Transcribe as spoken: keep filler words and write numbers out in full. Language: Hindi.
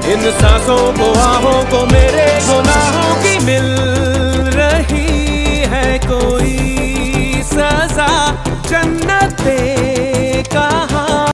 इन सांसों को आहों को मेरे गुनाहों की मिल रही है कोई सजा जन्नत पे।